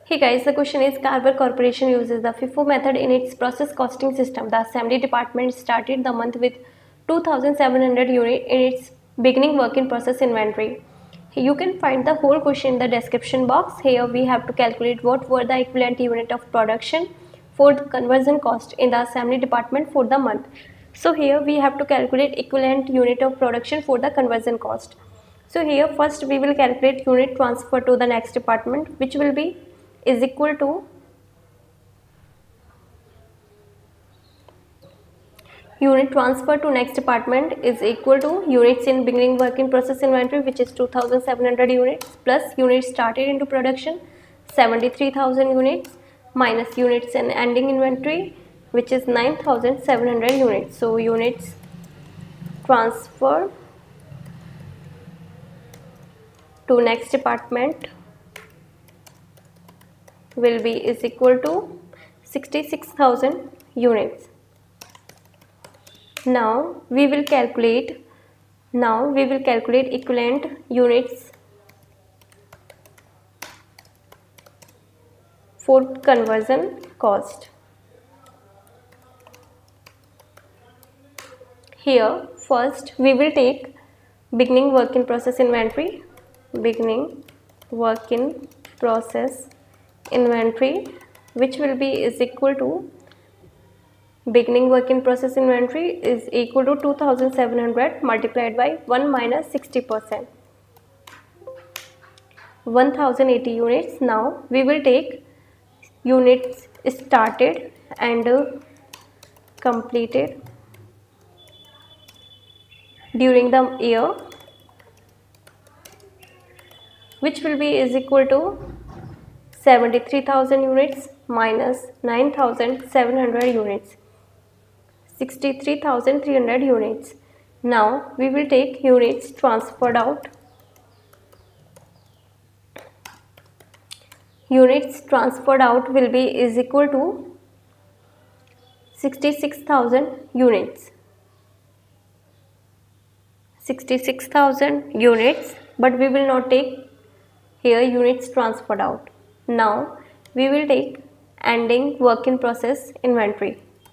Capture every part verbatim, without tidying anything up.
Hey guys, the question is Carver Corporation uses the FIFO method in its process costing system. The assembly department started the month with two thousand seven hundred units in its beginning work in process inventory. You can find the whole question in the description box. Here we have to calculate what were the equivalent unit of production for the conversion cost in the assembly department for the month. So here we have to calculate equivalent unit of production for the conversion cost. So here first we will calculate unit transfer to the next department, which will be is equal to unit transfer to next department is equal to units in beginning work in process inventory, which is two thousand seven hundred units, plus units started into production seventy-three thousand units, minus units in ending inventory, which is nine thousand seven hundred units. So units transfer to next department will be is equal to sixty-six thousand units. Now we will calculate now we will calculate equivalent units for conversion cost. Here first we will take beginning work in process inventory beginning work in process inventory, which will be is equal to beginning work in process inventory is equal to two thousand seven hundred multiplied by one minus sixty percent, one thousand eighty units. Now we will take units started and uh, completed during the year, which will be is equal to seventy-three thousand units minus nine thousand seven hundred units, sixty-three thousand three hundred units. Now we will take units transferred out. Units transferred out will be is equal to sixty-six thousand units. sixty-six thousand units, but we will not take here units transferred out. Now we will take ending work in process inventory.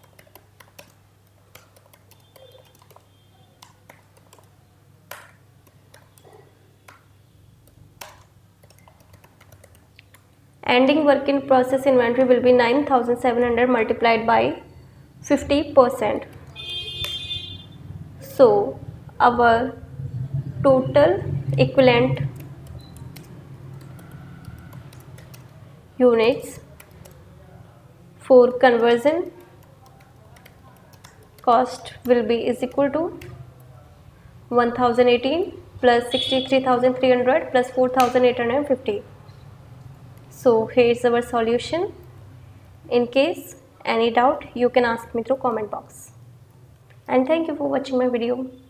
Ending work in process inventory will be nine thousand seven hundred multiplied by fifty percent. So our total equivalent units for conversion cost will be is equal to one thousand eighteen plus sixty-three thousand three hundred plus four thousand eight hundred fifty. So here is our solution. In case any doubt, you can ask me through comment box. And thank you for watching my video.